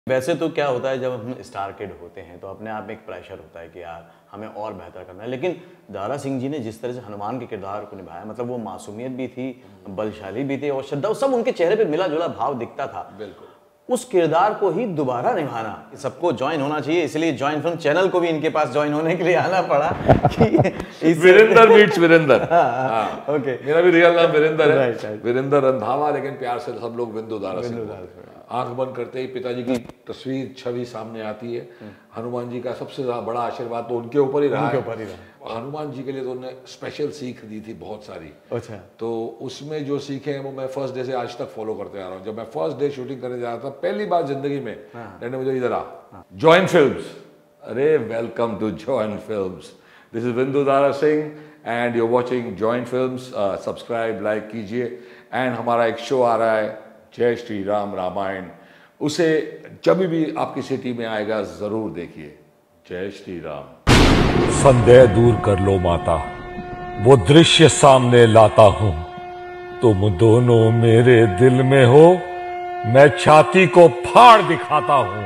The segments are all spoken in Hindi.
वैसे तो क्या होता है जब हम स्टार किड होते हैं तो अपने आप में एक प्रेशर होता है कि यार हमें और बेहतर करना है, लेकिन दारा सिंह जी ने जिस तरह से हनुमान के किरदार को निभाया, मतलब वो मासूमियत भी थी, बलशाली भी थे और श्रद्धा, सब उनके चेहरे पे मिला जुला भाव दिखता था। बिल्कुल उस किरदार को ही दोबारा निभाना, सबको ज्वाइन होना चाहिए, इसलिए ज्वाइन फिल्म चैनल को भी इनके पास ज्वाइन होने के लिए आना पड़ा कि वीरेंद्र मीट्स वीरेंद्र। ओके, मेरा भी रियल नाम वीरेंद्र है, राइट। वीरेंद्र रंधावा, लेकिन प्यार से सब लोग बिंदु दारा सिंह। आंख बंद करते ही पिताजी की तस्वीर छवि सामने आती है। हनुमान जी का सबसे बड़ा आशीर्वाद तो उनके ऊपर ही रहा है। हनुमान जी के लिए तो उन्होंने स्पेशल सीख दी थी बहुत सारी। अच्छा। तो उसमें जो सीखे हैं वो मैं फर्स्ट डे से आज तक फॉलो करते आ रहा हूँ। जब मैं फर्स्ट डे शूटिंग करने जा रहा था पहली बार जिंदगी में, डैड ने मुझे इधर आ, जॉइन फिल्म्स। अरे welcome to join films, this is Bindu Dara Singh and you are watching join films. Subscribe like कीजिए। एंड हमारा एक शो आ रहा है जय श्री राम रामायण, उसे जब भी आपकी सिटी में आएगा जरूर देखिए। जय श्री राम। संदेह दूर कर लो माता, वो दृश्य सामने लाता हूं। तुम दोनों मेरे दिल में हो, मैं छाती को फाड़ दिखाता हूं।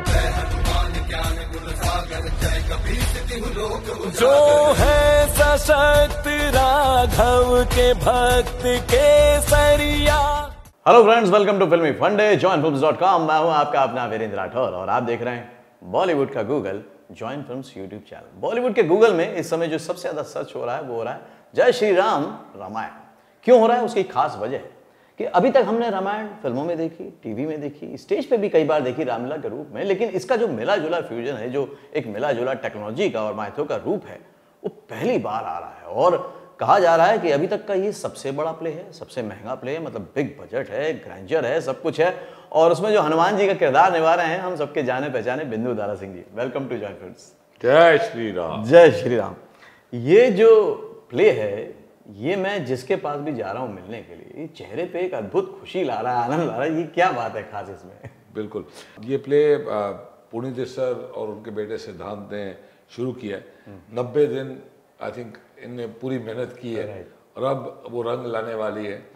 जो है सशक्त राघव के भक्त के सरिया। हेलो फ्रेंड्स, वेलकम टू फिल्मी फंडे, joinfilms.com। मैं हूं आपका अपना वीरेंद्र राठौर और आप देख रहे हैं बॉलीवुड का Google, join films YouTube channel. Bollywood के गूगल में इस समय जो सबसे ज्यादा सर्च हो रहा है वो हो रहा है जय श्री राम रामायण। क्यों हो रहा है? उसकी खास वजह है कि अभी तक हमने रामायण फिल्मों में देखी, टीवी में देखी, स्टेज पे भी कई बार देखी रामलीला के रूप में, लेकिन इसका जो मिला जुला फ्यूजन है, जो एक मिला जुला टेक्नोलॉजी का और माइथो का रूप है, वो पहली बार आ रहा है। और कहा जा रहा है कि अभी तक का ये सबसे बड़ा प्ले है, सबसे महंगा प्ले है, मतलब बिग बजट है, ग्रैंडर है, सब कुछ है। और उसमें जो हनुमान जी का किरदार निभा रहे हैं हम सबके जाने पहचाने Bindu Dara Singh ji. Welcome to join films. जय श्री राम। जय श्री राम। ये जो प्ले है, ये मैं जिसके पास भी जा रहा हूँ मिलने के लिए, ये चेहरे पे एक अद्भुत खुशी ला रहा है, आनंद ला रहा है। ये क्या बात है खास इसमें? बिल्कुल, ये प्ले पुनीत सर और उनके बेटे सिद्धांत ने शुरू किया है। 90 दिन आई थिंक इनने पूरी मेहनत की है और अब वो रंग लाने वाली है।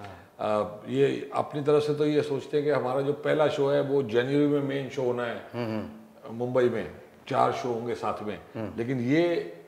ये अपनी तरफ से तो ये सोचते हैं कि हमारा जो पहला शो है वो जनवरी में मेन शो होना है मुंबई में, 4 शो होंगे साथ में, लेकिन ये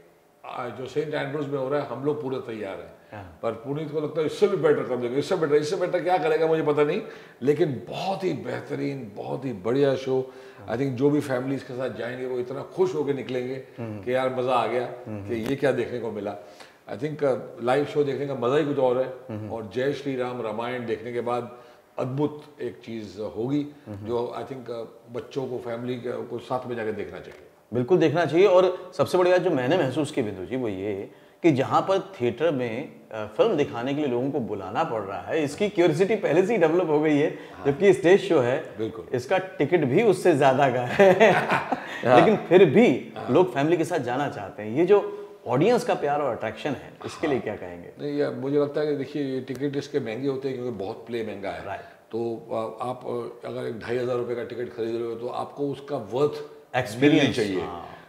जो सेंट एंड्रूज में हो रहा है हम लोग पूरे तैयार हैं। पर पुनीत को लगता है इससे भी बेटर कर देंगे, इससे बेटर क्या करेगा मुझे पता नहीं, लेकिन बहुत ही बेहतरीन, बहुत ही बढ़िया शो। आई थिंक जो भी फैमिलीज के साथ जाएंगे वो इतना खुश होकर निकलेंगे कि यार मजा आ गया, कि ये क्या देखने को मिला। आई थिंक लाइव शो देखने का मजा ही कुछ और है, और जय श्री राम रामायण देखने के बाद अद्भुत एक चीज होगी जो आई थिंक बच्चों को, फैमिली को साथ में जाकर देखना चाहिए। बिल्कुल देखना चाहिए। और सबसे बड़ी बात जो मैंने महसूस की बिंदु जी, वो ये कि जहां पर थिएटर में फिल्म दिखाने के लिए लोगों को बुलाना पड़ रहा है, इसकी क्यूरियोसिटी पहले से ही डेवलप हो गई है। जबकि स्टेज शो है, बिल्कुल इसका टिकट भी उससे ज्यादा का है लेकिन फिर भी लोग फैमिली के साथ जाना चाहते हैं। ये जो ऑडियंस का प्यार और अट्रैक्शन है, इसके लिए क्या कहेंगे? नहीं, मुझे लगता है कि देखिए ये टिकट इसके महंगे होते हैं क्योंकि बहुत प्ले महंगा है। तो आप अगर 2,500 रुपये का टिकट खरीद रहे हो तो आपको उसका वर्थ एक्सपीरियंस चाहिए।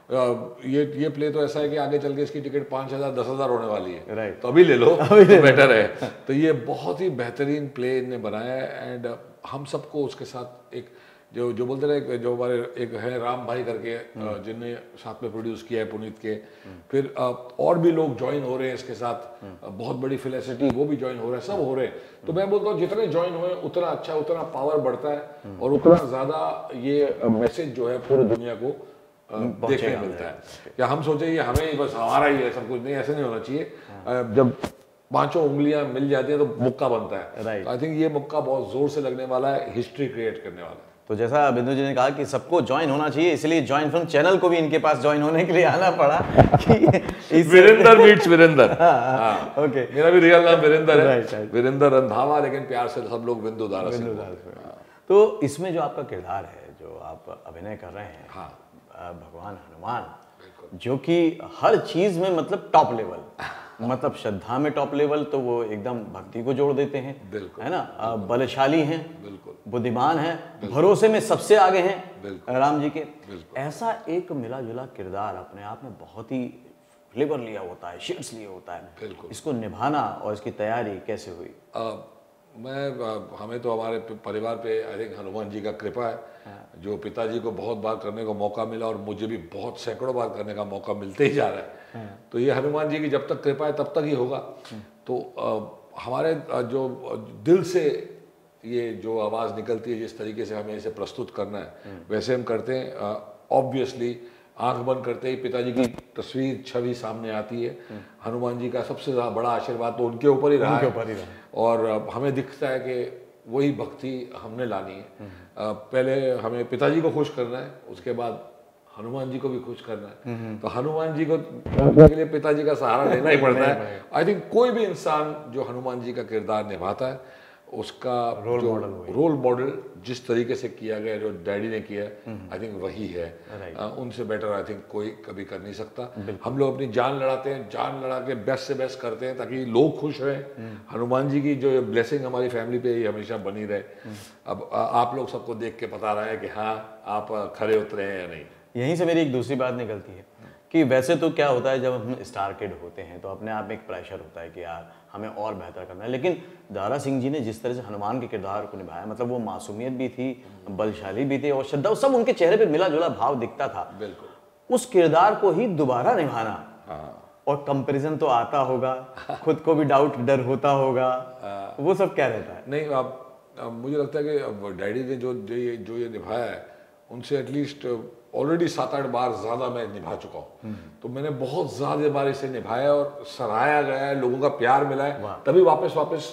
ये प्ले तो ऐसा है कि आगे चल के इसकी टिकट 5,000 10,000 होने वाली है, तो अभी ले लो तो बेटर है। तो ये बहुत ही बेहतरीन प्ले इन्होंने बनाया है। एंड हम सबको उसके साथ एक जो बोलते रहे, जो हमारे एक है राम भाई करके जिनने साथ में प्रोड्यूस किया है पुनीत के, फिर और भी लोग ज्वाइन हो रहे हैं इसके साथ, बहुत बड़ी फिलेसिटी वो भी ज्वाइन हो रहे हैं, सब हो रहे हैं। तो मैं बोलता हूँ जितने ज्वाइन हुए उतना अच्छा, उतना पावर बढ़ता है और उतना ज्यादा ये मैसेज जो है पूरी दुनिया को देखने मिलता है। क्या हम सोचे ये हमें ही बस हमारा ही है सब कुछ, नहीं, ऐसे नहीं होना चाहिए। जब 5 उंगलियां मिल जाती है तो मुक्का बनता है। आई थिंक ये मुक्का बहुत जोर से लगने वाला है, हिस्ट्री क्रिएट करने वाला है। तो जैसा बिंदु जी ने कहा कि सबको ज्वाइन होना चाहिए, इसलिए जॉइन फिल्म चैनल को भी इनके पास ज्वाइन होने के लिए आना पड़ा कि वीरेंद्र मीट्स वीरेंद्र। ओके, मेरा भी रियल नाम वीरेंद्र है, वीरेंद्र रंधावा, लेकिन प्यार से सब लोग बिंदु दारा सिंह। तो इसमें जो आपका किरदार है, जो आप अभिनय कर रहे हैं, भगवान हनुमान, जो कि हर चीज में मतलब टॉप लेवल, मतलब श्रद्धा में टॉप लेवल, तो वो एकदम भक्ति को जोड़ देते हैं, है ना, बलशाली हैं, बुद्धिमान हैं, भरोसे में सबसे आगे हैं राम जी के। ऐसा एक मिला जुला किरदार अपने आप में बहुत ही फ्लेवर लिया होता है, शेड्स लिया होता है। इसको निभाना और इसकी तैयारी कैसे हुई? हमें तो हमारे परिवार पे आई थिंक हनुमान जी का कृपा है, जो पिताजी को बहुत बार करने का मौका मिला और मुझे भी बहुत सैकड़ों बार करने का मौका मिलते ही जा रहा है। तो ये हनुमान जी की जब तक कृपा है तब तक ही होगा। तो हमारे जो दिल से ये जो आवाज़ निकलती है, जिस तरीके से हमें इसे प्रस्तुत करना है वैसे हम करते हैं। ऑब्वियसली आंख बंद करते ही पिताजी की तस्वीर छवि सामने आती है। हनुमान जी का सबसे बड़ा आशीर्वाद तो उनके ऊपर ही रहा है और हमें दिखता है कि वही भक्ति हमने लानी है। पहले हमें पिताजी को खुश करना है, उसके बाद हनुमान जी को भी खुश करना है। तो हनुमान जी को के लिए पिताजी का सहारा लेना ही पड़ता है। आई थिंक कोई भी इंसान जो हनुमान जी का किरदार निभाता है उसका रोल मॉडल जिस तरीके से किया गया, जो डैडी ने किया, आई थिंक वही है। उनसे बेटर आई थिंक कोई कभी कर नहीं सकता। हम लोग अपनी जान लड़ाते हैं, जान लड़ा के बेस्ट से बेस्ट करते हैं ताकि लोग खुश रहें। हनुमान जी की जो ब्लेसिंग हमारी फैमिली पे ही हमेशा बनी रहे। अब आप लोग सबको देख के पता रहा है कि हाँ आप खरे उतरे हैं या नहीं। यहीं से मेरी एक दूसरी बात निकलती है कि वैसे तो क्या होता है जब हम स्टार किड होते हैं तो अपने आप में एक प्रेशर होता है कि यार हमें और बेहतर करना है, लेकिन दारा सिंह जी ने जिस तरह से हनुमान के किरदार को निभाया, मतलब वो मासूमियत भी थी, बलशाली भी थे और श्रद्धा, सब उनके चेहरे पे मिला जुला भाव दिखता था। बिल्कुल उस किरदार को ही दोबारा निभाना और कंपैरिजन तो आता होगा, खुद को भी डाउट डर होता होगा, वो सब क्या रहता है? नहीं, अब मुझे लगता है कि डैडी ने जो ये निभाया है उनसे एटलीस्ट ऑलरेडी 7-8 बार ज़्यादा मैं निभा चुका हूँ। तो मैंने बहुत ज़्यादा बार इसे निभाया और सराहाया गया है, लोगों का प्यार मिला है, तभी वापस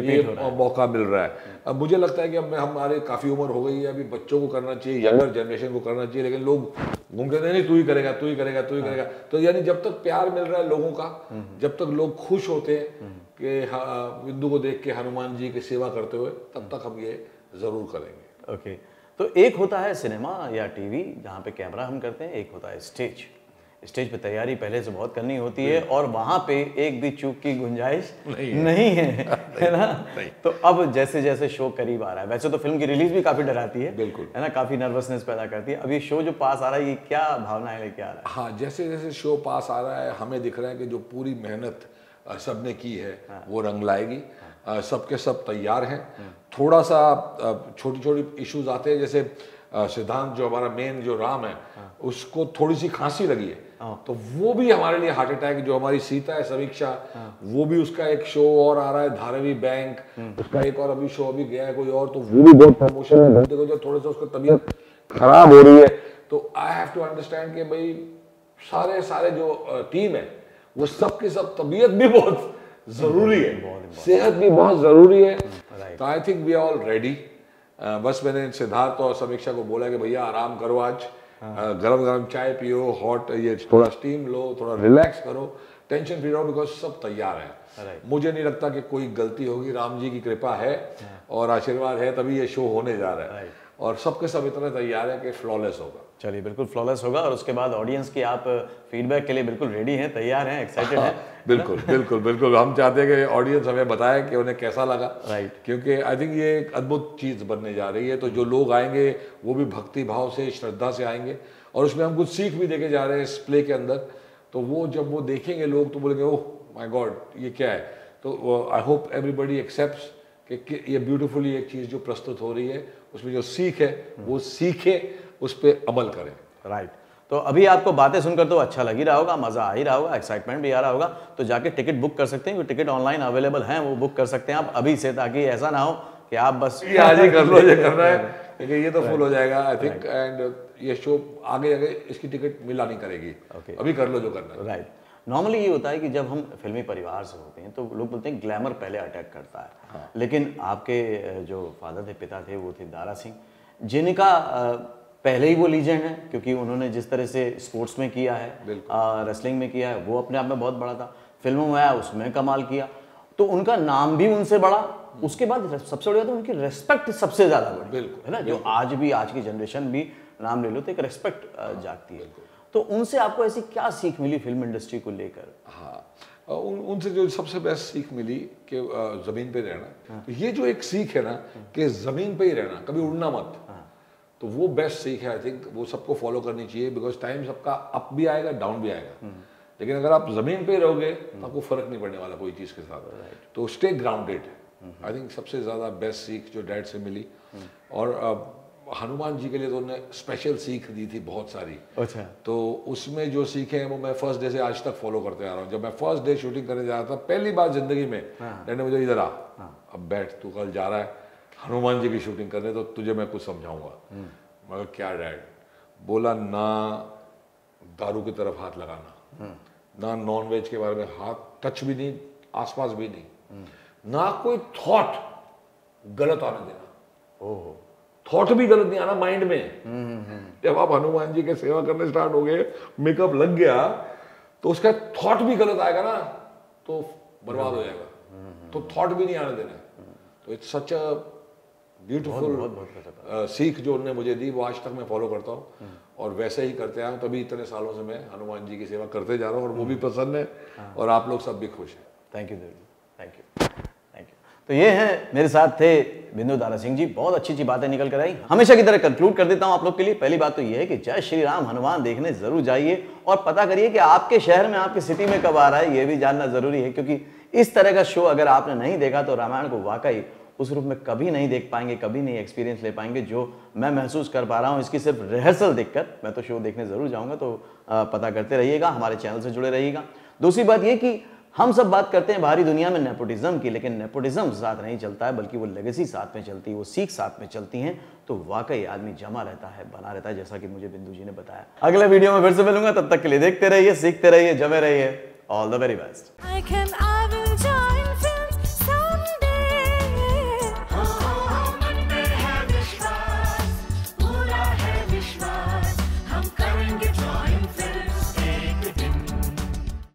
ये मौका मिल रहा है। अब मुझे लगता है कि अब हमारे काफ़ी उम्र हो गई है, अभी बच्चों को करना चाहिए, यंगर जनरेशन को करना चाहिए, लेकिन लोग घूमते नहीं, तू ही करेगा, तू ही करेगा, तू ही करेगा। तो यानी जब तक प्यार मिल रहा है लोगों का, जब तक लोग खुश होते हैं कि बिंदु को देख के हनुमान जी की सेवा करते हुए, तब तक हम ये ज़रूर करेंगे। ओके, तो एक होता है सिनेमा या टीवी जहाँ पे कैमरा हम करते हैं, एक होता है स्टेज। स्टेज पे तैयारी पहले से बहुत करनी होती है और वहाँ पे एक भी चूक की गुंजाइश नहीं है ना? तो अब जैसे जैसे शो करीब आ रहा है, वैसे तो फिल्म की रिलीज भी काफी डराती है, बिल्कुल है ना, काफी नर्वसनेस पैदा करती है। अब ये शो जो पास आ रहा है, ये क्या भावना है लेके आ रहा है? हाँ, जैसे जैसे शो पास आ रहा है हमें दिख रहा है कि जो पूरी मेहनत सबने की है वो रंग लाएगी। सबके सब तैयार हैं। थोड़ा सा छोटी छोटी इश्यूज आते हैं, जैसे सिद्धांत जो हमारा मेन जो राम है उसको थोड़ी सी खांसी लगी है, तो वो भी हमारे लिए हार्ट अटैक। जो हमारी सीता है समीक्षा, वो भी उसका एक शो और आ रहा है, धारावी बैंक, उसका एक और अभी शो अभी गया है कोई और, तो वो भी बहुत प्रमोशन में देखो जो थोड़ा सा उसका तबीयत खराब हो रही है। तो आई हैव टू अंडरस्टैंड कि भाई सारे जो टीम है वो सब की सब तबीयत भी बहुत जरूरी है, सेहत भी बहुत जरूरी है। तो I think we are all ready. बस मैंने सिद्धार्थ और समीक्षा को बोला कि भैया आराम करो, आज गरम गरम चाय पियो, हॉट ये थोड़ा स्टीम लो, थोड़ा रिलैक्स करो, टेंशन फ्री रहो, बिकॉज सब तैयार है। मुझे नहीं लगता कि कोई गलती होगी, राम जी की कृपा है और आशीर्वाद है तभी ये शो होने जा रहा है और सबके सब इतने तैयार है कि फ्लॉलेस होगा। चलिए, बिल्कुल फ्लॉलेस होगा और उसके बाद ऑडियंस की आप फीडबैक के लिए बिल्कुल रेडी हैं, तैयार हैं, एक्साइटेड हैं? बिल्कुल बिल्कुल बिल्कुल। हम चाहते हैं कि ऑडियंस हमें बताए कि उन्हें कैसा लगा, क्योंकि आई थिंक ये एक अद्भुत चीज़ बनने जा रही है। तो जो लोग आएंगे वो भी भक्ति भाव से, श्रद्धा से आएंगे और उसमें हम कुछ सीख भी देके जा रहे हैं इस प्ले के अंदर। तो वो जब वो देखेंगे लोग तो बोलेंगे ओह माय गॉड ये क्या है। तो आई होप एवरीबडी एक्सेप्ट्स कि ये ब्यूटीफुली एक चीज़ जो प्रस्तुत हो रही है उसमें जो सीख है वो सीखे, उस पर अमल करें। राइट। तो अभी आपको बातें सुनकर तो अच्छा लग ही रहा होगा, मज़ा आ ही रहा होगा, एक्साइटमेंट भी आ रहा होगा, तो जाके टिकट बुक कर सकते हैं, टिकट ऑनलाइन अवेलेबल हैं, वो बुक कर सकते हैं आप अभी से, ताकि ऐसा ना हो कि आप बस आज ही कर लो, ये करना है क्योंकि ये तो फुल हो जाएगा आई थिंक। एंड ये शो आगे इसकी टिकट मिला नहीं करेगी, अभी कर लो जो करना है। राइट। नॉर्मली ये होता है कि जब हम फिल्मी परिवार से होते हैं तो लोग बोलते हैं ग्लैमर पहले अटैक करता है, लेकिन आपके जो फादर थे, पिता थे, वो थे दारा सिंह, जिनका पहले ही वो लीजेंड है, क्योंकि उन्होंने जिस तरह से स्पोर्ट्स में किया है, रेसलिंग में किया है, वो अपने आप में बहुत बड़ा था, फिल्मों में आया उसमें कमाल किया, तो उनका नाम भी उनसे बड़ा, उसके बाद सबसे बड़ी बात उनकी रेस्पेक्ट सबसे ज्यादा बड़ी है ना, जो आज भी आज की जनरेशन भी नाम ले लो तो एक रेस्पेक्ट जागती है। तो उनसे आपको ऐसी क्या सीख मिली फिल्म इंडस्ट्री को लेकर? हाँ, उनसे जो सबसे बेस्ट सीख मिली कि जमीन पे रहना। तो ये जो एक सीख है ना कि जमीन पे ही रहना, कभी उड़ना मत, तो वो बेस्ट सीख है। आई थिंक वो सबको फॉलो करनी चाहिए, बिकॉज टाइम सबका अप भी आएगा डाउन भी आएगा, लेकिन अगर आप जमीन पे रहोगे तो आपको फर्क नहीं पड़ने वाला कोई चीज़ के साथ। तो स्टे ग्राउंडेड, आई थिंक सबसे ज़्यादा बेस्ट सीख जो डैड से मिली। और हनुमान जी के लिए तो उन्होंने स्पेशल सीख दी थी बहुत सारी। अच्छा। तो उसमें जो सीखे हैं वो मैं फर्स्ट डे से आज तक फॉलो करते आ रहा हूँ। जब मैं फर्स्ट डे शूटिंग करने जा रहा था, पहली बार जिंदगी में डैड ने मुझे इधर आ, अब बैठ, तू कल जा रहा है हनुमान जी की शूटिंग करने, तो तुझे मैं कुछ समझाऊंगा। मगर क्या डैड? बोला ना दारू की तरफ हाथ लगाना, ना नॉन वेज के बारे में हाथ टच भी नहीं, आसपास भी नहीं, ना कोई थॉट गलत आने देना। ओह, थॉट भी गलत नहीं आना माइंड में। जब आप हनुमान जी के सेवा करने स्टार्ट हो गए, मेकअप लग गया, तो उसका थॉट भी गलत आएगा ना तो बर्बाद हो जाएगा। तो थॉट भी नहीं आने देना। तो इट्स सच अ ब्यूटीफुल सीख जो उन्होंने मुझे दी, वो आज तक मैं फॉलो करता हूँ और वैसे ही करते आया हूँ। तभी इतने सालों से मैं हनुमान जी की सेवा करते जा रहा हूँ और वो भी पसंद है और आप लोग सब भी खुश हैं। Thank you, thank you, thank you. तो ये हैं मेरे साथ थे बिंदु दारा सिंह जी, बहुत अच्छी बातें निकल कर आई। हमेशा की तरह कंक्लूड कर देता हूं आप लोग के लिए। पहली बात तो ये है कि जय श्री राम हनुमान देखने जरूर जाइए और पता करिए कि आपके शहर में, आपकी सिटी में कब आ रहा है, ये भी जानना जरूरी है, क्योंकि इस तरह का शो अगर आपने नहीं देखा तो रामायण को वाकई उस रूप में कभी नहीं देख पाएंगे, कभी नहीं एक्सपीरियंस ले पाएंगे जो मैं महसूस कर पा रहा हूँ इसकी सिर्फ रिहर्सल देखकर। मैं तो शो देखने जरूर जाऊंगा, तो पता करते रहिएगा, हमारे चैनल से जुड़े रहिएगा। दूसरी बात ये कि हम सब बात करते हैं बाहरी दुनिया में नेपोटिज्म की, लेकिन नेपोटिज्म साथ नहीं चलता है, बल्कि वो लेगेसी साथ में चलती है, वो सीख साथ में चलती हैं, तो वाकई आदमी जमा रहता है, बना रहता है, जैसा कि मुझे बिंदु जी ने बताया। अगले वीडियो में फिर से मिलूंगा, तब तक के लिए देखते रहिए, सीखते रहिए, जमे रहिए। All the very best.